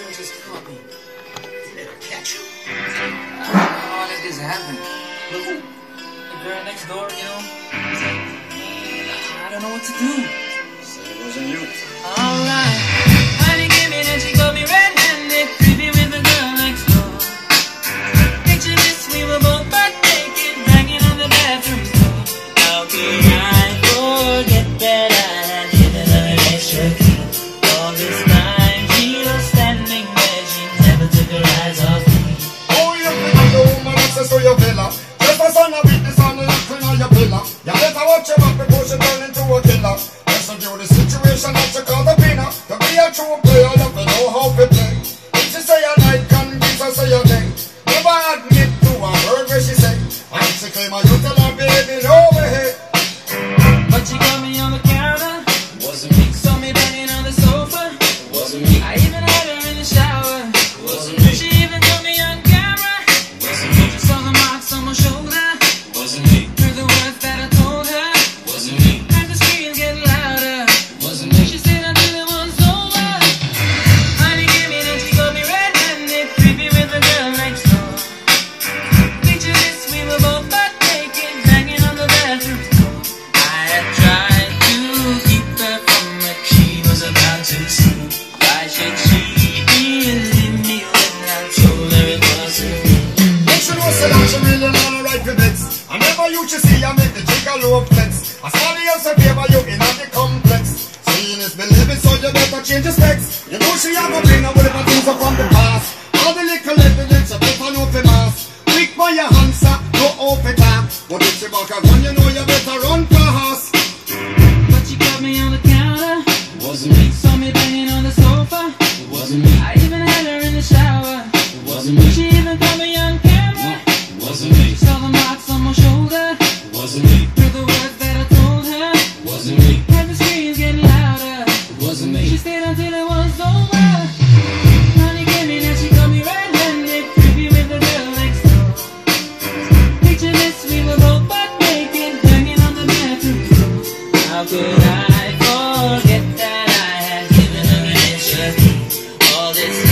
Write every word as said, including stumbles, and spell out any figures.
girl just caught me. Did I catch you? I don't know how this gets happened. But who? The girl next door, you know? I don't know what to do. So it wasn't you. Alright. Honey came in and she got me red-handed, creepy with the girl next door. Picture this, we were both butt naked, banging on the bathroom door. How could I forget that I had given her an extra key? All this time she was standing there, she never took her eyes off me. Oh, you think I'm the woman access to your villa? Just a son of witness on the locking on your pillar. You better watch your back before she turn into a killer. Listen to the situation that you call the winner. To be a true player, you have to know how to play. If she say a night, can be so say a day. Never admit to a word where she say. And if she claim her, you tell her, baby, no way. But she got me on the counter. Wasn't me. Saw me banging on the sofa. Wasn't me. I even had her in the shower. Wasn't me. She even got me on camera. Wasn't me. Saw the marks on my shoulder. Wasn't me. Heard the words that I told her. Wasn't me. Heard the screams get louder. Wasn't me. She stayed until it was over. Honey came in and she got me red-handed, creepy with the girl next door. Picture this, we were both butt naked, banging on the bathroom door. I had tried to keep her from what she was about to see. Why should she believe me when I told her it wasn't me? Make sure you say that she really not right for bits. I never used to see I make the jigger low flex. As somebody else a favor you in the complex. Seeing is believing, so you better change your specs. You know she have a bring up with things up from the past. All the little evidence you better know for mass. Quick by your answer, go off it up. But if she back a gun, you know you better run fast. But she got me on the counter. Wasn't me. Saw me banging on the sofa. It wasn't me. I even had her in the shower. It wasn't me. She even got me on camera. It wasn't me. Saw the marks on my shoulder. It wasn't me. Heard the words that I told her. It wasn't me. Heard the screams getting louder. It wasn't me. She stayed until it was over. Honey came in and she got me red-handed, creepy with the girl next door. Picture this, we were both butt naked, banging on the bathroom door. How could I forget that I had given her an extra key? All this